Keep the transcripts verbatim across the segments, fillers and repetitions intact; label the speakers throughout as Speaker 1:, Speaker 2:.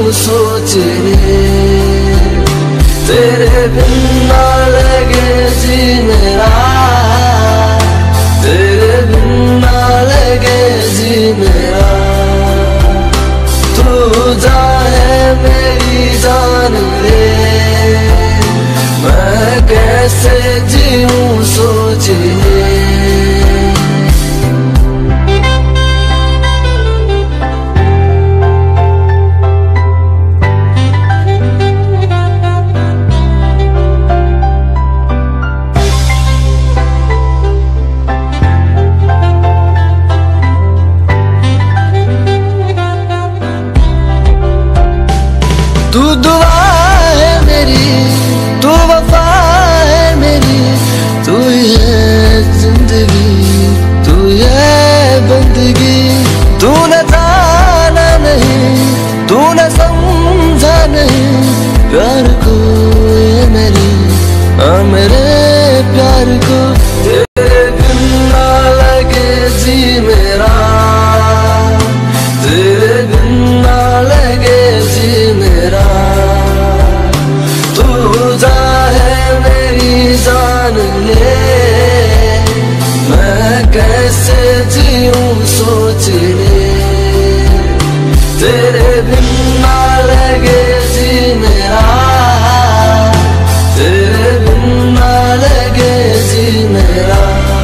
Speaker 1: जीऊं सोच ले, तेरे बिन ना लगे जी मेरा, तेरे बिन ना लगे जी मेरा। तू जाए मेरी जान ले, मैं कैसे जीऊं सोच ले। तू दुआ है मेरी, तू वफा है मेरी, तू है जिंदगी, तू है बंदगी। तूने जाना नहीं, तूने समझा नहीं प्यार को ये मेरे, हाँ मेरे प्यार को। तेरे बिन ना लगे जी मेरा, तेरे बिन ना लगे जी मेरा। तू जाए मेरी जान ले, मैं कैसे जीऊं सोच ले। तेरे बिन ना लगे जी मेरा, तेरे बिन ना लगे जी मेरा।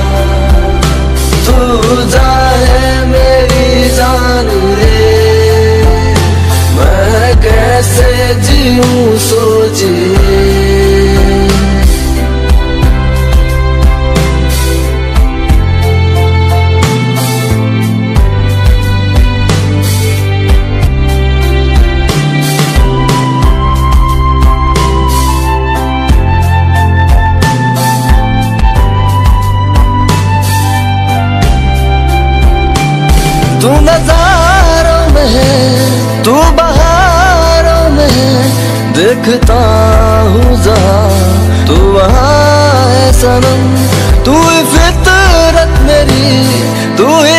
Speaker 1: तू जाए मेरी जान ले, मैं कैसे जीऊं सोच ले। तू नजारों में है, तू बहारों में है, देखता हूँ जहाँ तू वहाँ है सनम। तू ही फितरत मेरी, तू